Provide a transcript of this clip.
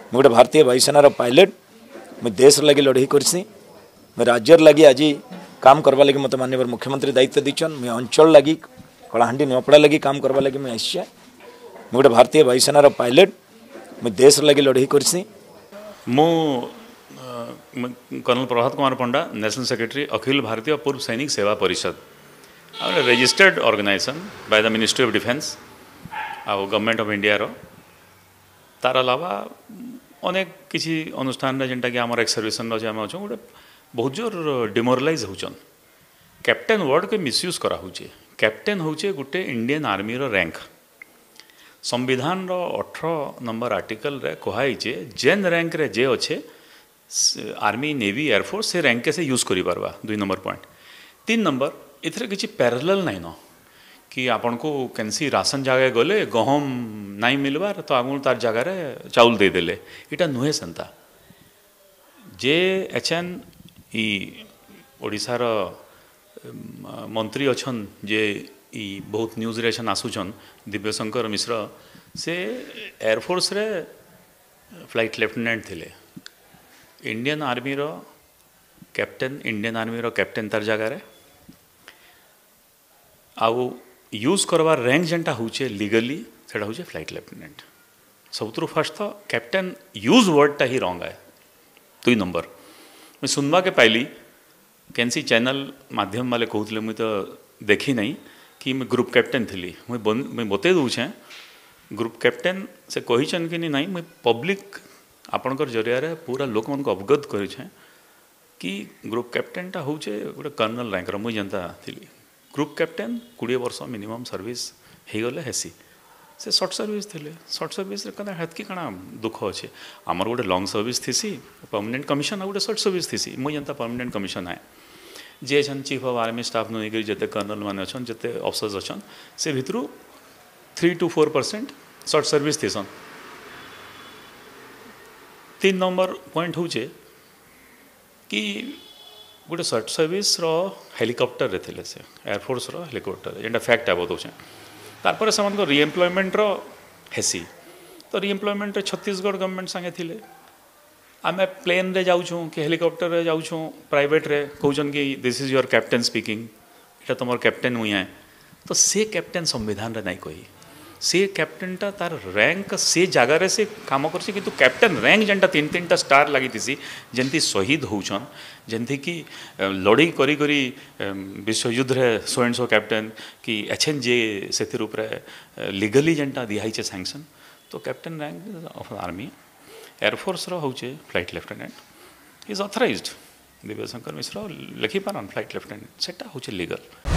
गोटे भारतीय वायुसेनार पायलट मुझे देश लगे लड़ाई करसी मैं राज्यर लगी आज काम करवा लगी मत माननीय मुख्यमंत्री दायित्व दीचन मैं अंचल लगी कलाहांडी नुआपड़ा लगी काम करवा लगी मैं आसी गोटे भारतीय वायुसेनार पायलट मुझे देश लगे लड़ाई करसी मु colonel Prabhat Kumar Panda national secretary Akhil Bharatiya Purva Sainik Seva Parishad registered organisation by the ministry of defence आउ गवर्नमेंट ऑफ इंडिया रो तार अलावा अनेक किसी अनुष्ठान जेनटा कि आम एक्स सर्विसन अच्छे आम अच्छे गोटे बहुत जोर डिमोरालाइज होचन कैप्टेन वर्ड के मिसयूज करा होचे कैप्टेन होचे गोटे इंडियन आर्मी रो रैंक संविधान रो 18 नंबर आर्टिकल रे कहाई जेन रैंक रे जे अच्छे आर्मी नेवी एयरफोर्स से रैंक से यूज करि पारबा 2 नंबर पॉइंट 3 नंबर इथरे किसी पैरेलल नहीं न कि आपन को कैंसी राशन जगह गले गहम नहीं मिलबार तो आगुन तार जगार चाउल दे देले इटा नुहे सेंता जे एचएन ई ओडिशार मंत्री अच्छन जे ई बहुत न्यूज रे आसुचन दिव्यशंकर मिश्र से एयरफोर्स रे फ्लाइट लेफ्टिनेंट थिले इंडियन आर्मी रो कैप्टेन इंडियन आर्मी रो कैप्टेन तार जगार आउ यूज करवार रैंक जेनटा होचे लीगली सेटा होचे फ्लाइट लेफ्टिनेंट सबुतु फर्स्ट तो कैप्टेन यूज वर्डटा ही रॉन्ग है 2 नंबर मैं सुनवा के पाइली कैंसी चैनल माध्यम वाले कहते मुझे तो देखी नहीं कि मैं ग्रुप कैप्टेन थी मैं बते दूचे ग्रुप कैप्टेन से कहीचन कि नहीं मैं पब्लिक आपणकर जरिया पूरा लोक मन को अवगत करे कि ग्रुप कैप्टेनटा हूँ गोटे कर्नल रैंकर मुझे जनता थी ग्रुप कैप्टेन 20 वर्ष मिनिमम सर्विस हो गले हेसी से सर्ट सर्विस थे सर्ट सर्विस हेतकी काना दुख अच्छे आमर गोटे लॉन्ग सर्विस थी परमानेंट कमिशन आ गोटे सर्ट सर्विस थी मुझे जनता परमानेंट कमिशन आए जे छन चीफ ऑफ आर्मी स्टाफ नु नेकरी जते कर्नल माने छन जते अफसर्स छन से भितरु 3 to 4% सर्ट सर्विस थीसन 3 नंबर पॉइंट होचे कि गोटे सर्ट सर्विस रो हेलिकॉप्टर रे थिले से एयरफोर्स रो हेलिकॉप्टर जेंटा फैक्ट है बताऊँ तारपर से रिएम्प्लॉयमेंट रो हेसी तो रिएम्प्लॉयमेंट छत्तीसगढ़ गवर्नमेंट संगे थिले आम प्लेन रे जाऊँ कि हेलिकॉप्टर रे जाऊँ प्राइवेट रे कहन कि this is your captain speaking इटा तुम कैप्टेन मुई है तो से कैप्टेन संविधान रे नहीं कही से कैप्टेनटा तार रैंक से जगार से काम कर कि कैप्टेन रैंक जेनटा 3-3टा स्टार लगी थी जमती शहीद होचन जमती कि लड़ाई करी करी विश्वयुद्ध रे सो एंड सो कैप्टेन कि एचएन जे से लीगली जेनटा दिहाई सैंक्शन तो captain rank of army air force रो होचे flight lieutenant is authorised Divyashankar Mishra लिखिपारन फ्लाइट लेफ्टिनेंट सेटा होचे लीगल।